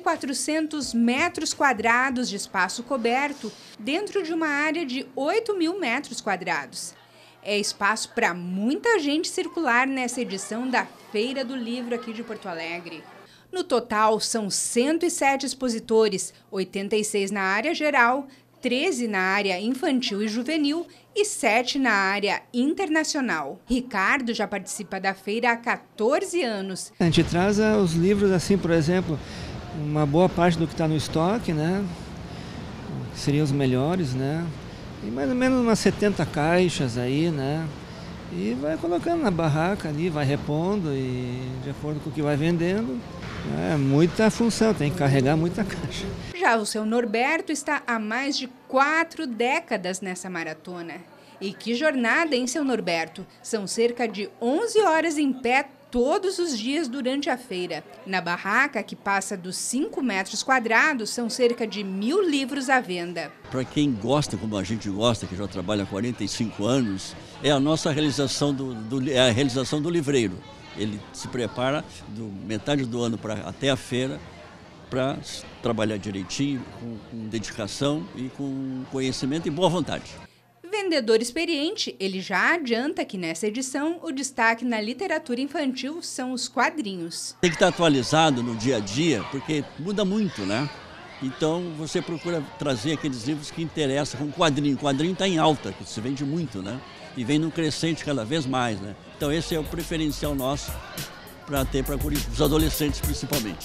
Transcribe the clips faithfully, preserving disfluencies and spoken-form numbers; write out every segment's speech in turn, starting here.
quatrocentos metros quadrados de espaço coberto dentro de uma área de oito mil metros quadrados. É espaço para muita gente circular nessa edição da Feira do Livro aqui de Porto Alegre. No total, são cento e sete expositores, oitenta e seis na área geral, treze na área infantil e juvenil e sete na área internacional. Ricardo já participa da feira há quatorze anos. A gente traz os livros, assim, por exemplo, uma boa parte do que está no estoque, né? Que seriam os melhores, né? E mais ou menos umas setenta caixas aí, né? E vai colocando na barraca ali, vai repondo e de acordo com o que vai vendendo. É muita função, tem que carregar muita caixa. Já o seu Norberto está há mais de quatro décadas nessa maratona. E que jornada, hein, seu Norberto? São cerca de onze horas em pé todos os dias durante a feira. Na barraca, que passa dos cinco metros quadrados, são cerca de mil livros à venda. Para quem gosta, como a gente gosta, que já trabalha há quarenta e cinco anos, é a nossa realização do, do, é a realização do livreiro. Ele se prepara do metade do ano pra, até a feira para trabalhar direitinho, com, com dedicação e com conhecimento e boa vontade. Vendedor experiente, ele já adianta que nessa edição o destaque na literatura infantil são os quadrinhos. Tem que estar atualizado no dia a dia, porque muda muito, né? Então você procura trazer aqueles livros que interessam com quadrinho. O quadrinho está em alta, que se vende muito, né? E vem num crescente cada vez mais, né? Então esse é o preferencial nosso para ter para os adolescentes principalmente.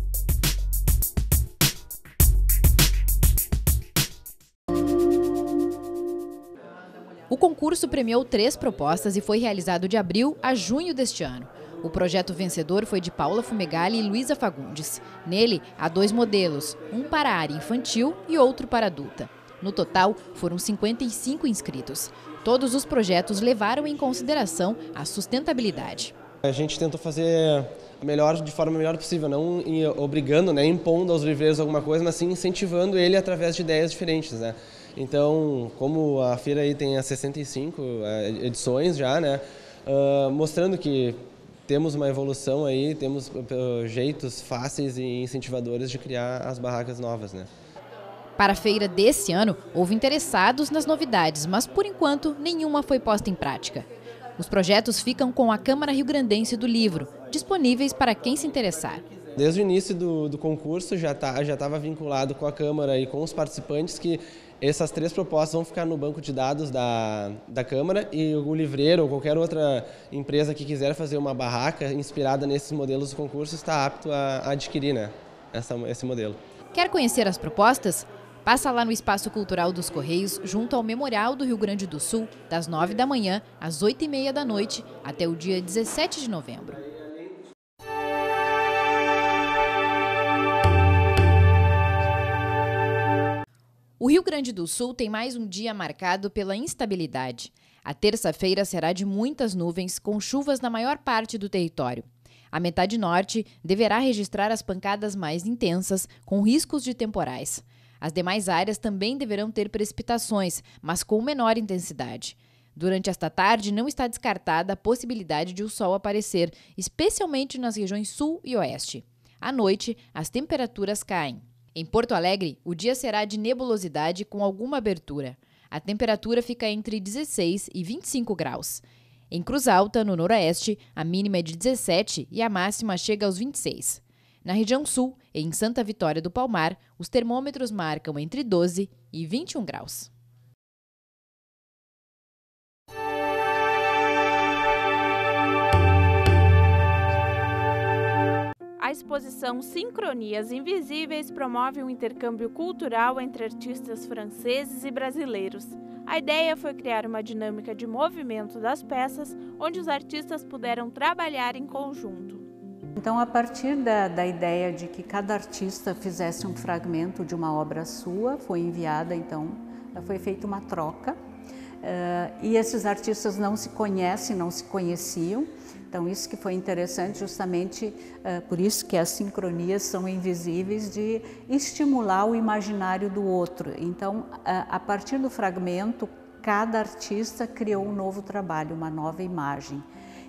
O concurso premiou três propostas e foi realizado de abril a junho deste ano. O projeto vencedor foi de Paula Fumegali e Luísa Fagundes. Nele, há dois modelos, um para a área infantil e outro para adulta. No total, foram cinquenta e cinco inscritos. Todos os projetos levaram em consideração a sustentabilidade. A gente tentou fazer melhor, de forma melhor possível, não obrigando, né, impondo aos livreiros alguma coisa, mas sim incentivando ele através de ideias diferentes, né? Então, como a feira aí tem as sessenta e cinco edições já, né, uh, mostrando que temos uma evolução aí, temos uh, jeitos fáceis e incentivadores de criar as barracas novas, né? Para a feira desse ano, houve interessados nas novidades, mas por enquanto nenhuma foi posta em prática. Os projetos ficam com a Câmara Rio-Grandense do Livro, disponíveis para quem se interessar. Desde o início do, do concurso já tá, já estava vinculado com a Câmara e com os participantes que essas três propostas vão ficar no banco de dados da, da Câmara e o livreiro ou qualquer outra empresa que quiser fazer uma barraca inspirada nesses modelos do concurso está apto a, a adquirir, né, essa, esse modelo. Quer conhecer as propostas? Passa lá no Espaço Cultural dos Correios, junto ao Memorial do Rio Grande do Sul, das nove da manhã às oito e meia da noite, até o dia dezessete de novembro. O Rio Grande do Sul tem mais um dia marcado pela instabilidade. A terça-feira será de muitas nuvens, com chuvas na maior parte do território. A metade norte deverá registrar as pancadas mais intensas, com riscos de temporais. As demais áreas também deverão ter precipitações, mas com menor intensidade. Durante esta tarde, não está descartada a possibilidade de o sol aparecer, especialmente nas regiões sul e oeste. À noite, as temperaturas caem. Em Porto Alegre, o dia será de nebulosidade com alguma abertura. A temperatura fica entre dezesseis e vinte e cinco graus. Em Cruz Alta, no noroeste, a mínima é de dezessete e a máxima chega aos vinte e seis. Na região sul e em Santa Vitória do Palmar, os termômetros marcam entre doze e vinte e um graus. A exposição Sincronias Invisíveis promove um intercâmbio cultural entre artistas franceses e brasileiros. A ideia foi criar uma dinâmica de movimento das peças, onde os artistas puderam trabalhar em conjunto. Então, a partir da, da ideia de que cada artista fizesse um fragmento de uma obra sua, foi enviada, então, foi feita uma troca. Uh, e esses artistas não se conhecem, não se conheciam. Então, isso que foi interessante, justamente uh, por isso que as sincronias são invisíveis, de estimular o imaginário do outro. Então, uh, a partir do fragmento, cada artista criou um novo trabalho, uma nova imagem.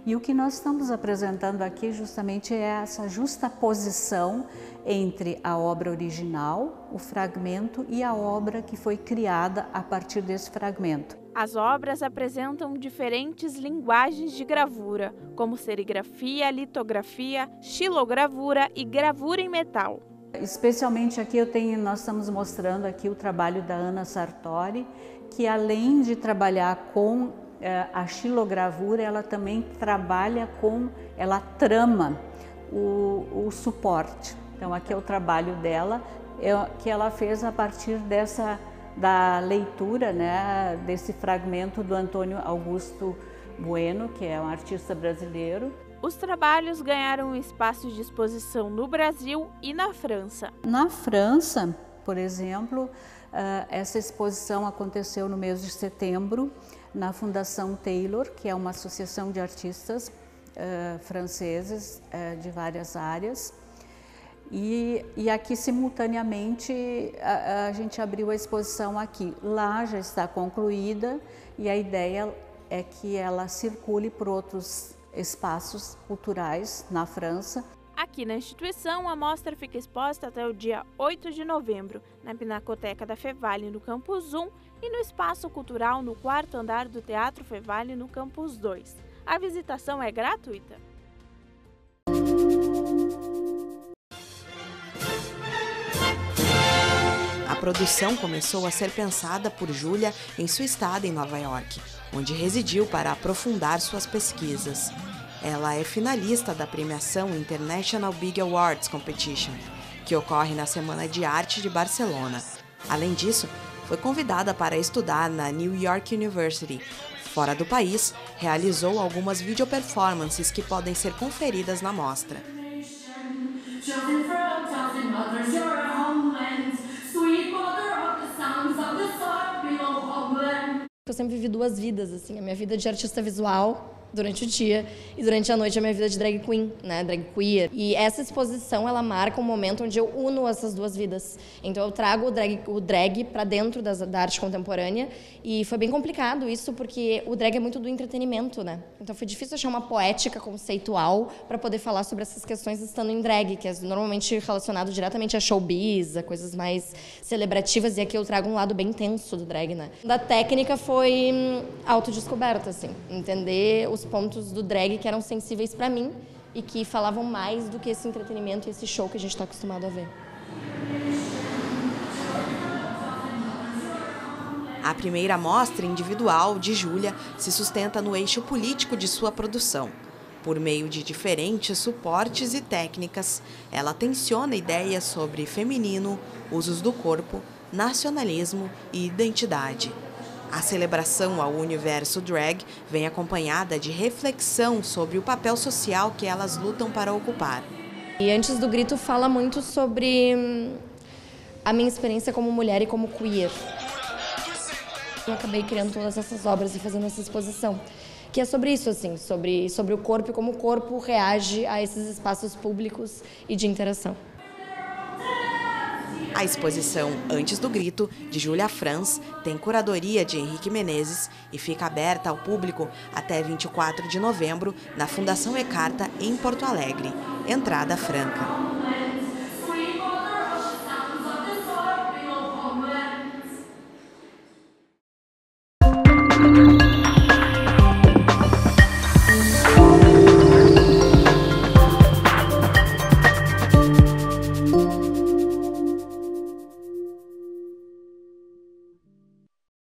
E o que nós estamos apresentando aqui justamente é essa justaposição entre a obra original, o fragmento e a obra que foi criada a partir desse fragmento. As obras apresentam diferentes linguagens de gravura, como serigrafia, litografia, xilogravura e gravura em metal. Especialmente aqui eu tenho, nós estamos mostrando aqui o trabalho da Ana Sartori, que além de trabalhar com eh, a xilogravura, ela também trabalha com, ela trama o, o suporte. Então aqui é o trabalho dela, é, que ela fez a partir dessa, da leitura, né, desse fragmento do Antônio Augusto Bueno, que é um artista brasileiro. Os trabalhos ganharam um espaço de exposição no Brasil e na França. Na França, por exemplo, essa exposição aconteceu no mês de setembro na Fundação Taylor, que é uma associação de artistas franceses de várias áreas. E, e aqui, simultaneamente, a, a gente abriu a exposição aqui. Lá já está concluída e a ideia é que ela circule por outros espaços culturais na França. Aqui na instituição, a mostra fica exposta até o dia oito de novembro, na Pinacoteca da Fevale, no Campus um, e no Espaço Cultural, no quarto andar do Teatro Fevale, no Campus dois. A visitação é gratuita. A produção começou a ser pensada por Júlia em sua estada em Nova York, onde residiu para aprofundar suas pesquisas. Ela é finalista da premiação International Big Awards Competition, que ocorre na Semana de Arte de Barcelona. Além disso, foi convidada para estudar na New York University. Fora do país, realizou algumas videoperformances que podem ser conferidas na mostra. Eu sempre vivi duas vidas, assim, a minha vida de artista visual durante o dia e durante a noite a minha vida de drag queen, né, drag queer. E essa exposição, ela marca um momento onde eu uno essas duas vidas. Então eu trago o drag, o drag para dentro das, da arte contemporânea e foi bem complicado isso porque o drag é muito do entretenimento, né? Então foi difícil achar uma poética conceitual para poder falar sobre essas questões estando em drag, que é normalmente relacionado diretamente a showbiz, a coisas mais celebrativas, e aqui eu trago um lado bem tenso do drag, né? Da técnica foi hum, autodescoberta, assim, entender os pontos do drag que eram sensíveis para mim e que falavam mais do que esse entretenimento e esse show que a gente está acostumado a ver. A primeira mostra individual de Júlia se sustenta no eixo político de sua produção. Por meio de diferentes suportes e técnicas, ela tenciona ideias sobre feminino, usos do corpo, nacionalismo e identidade. A celebração ao universo drag vem acompanhada de reflexão sobre o papel social que elas lutam para ocupar. E Antes do Grito fala muito sobre a minha experiência como mulher e como queer. Eu acabei criando todas essas obras e fazendo essa exposição, que é sobre isso, assim, sobre, sobre o corpo e como o corpo reage a esses espaços públicos e de interação. A exposição Antes do Grito, de Júlia Franz, tem curadoria de Henrique Menezes e fica aberta ao público até vinte e quatro de novembro na Fundação E Carta, em Porto Alegre. Entrada franca.